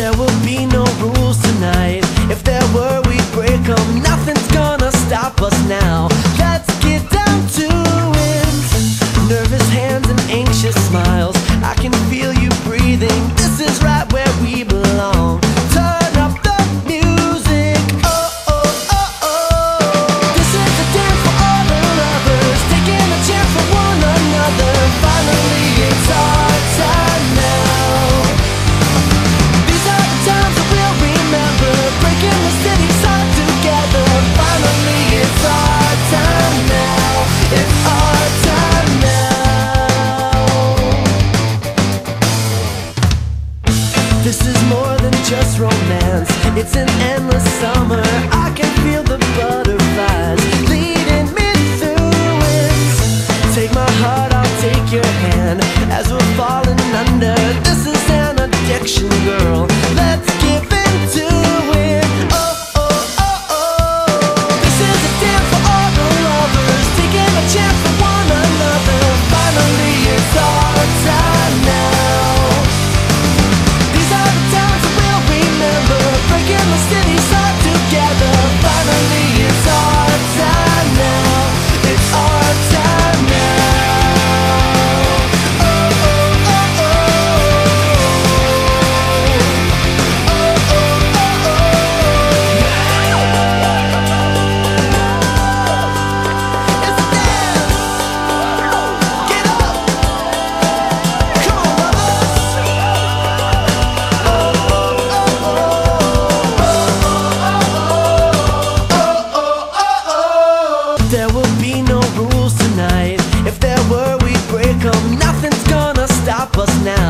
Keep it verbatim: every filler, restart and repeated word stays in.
There will be no rules tonight. If there were, we'd break them. Nothing's gonna stop us now. Let's get down to it. Nervous hands and anxious smiles. I can feel you breathing. This is right where we belong. Turn up the music. Oh, oh, oh, oh. This is a dance for all the lovers, taking a chance for one another. Finally, it's our time now. These are the times that we'll remember, breaking the city's heart together. Finally, it's our time now. It's our time now. This is more than just romance. It's an endless summer. I can feel the butterflies leading me through it. Take my heart, I'll take your hand as we're falling under. This is an addiction, girl. Let's give into it. Oh, oh, oh, oh. This is a dance for all the lovers, taking a chance for one another. Finally, it's our time now. These are the times that we'll remember, breaking the city's heart together. Finally, it's our time now. It's our time now. Oh, oh, oh, oh. Oh, oh, oh, oh. It's a dance. Get up. Come on, brothers. There will be no rules tonight. If there were, we'd break them. Nothing's gonna stop us now.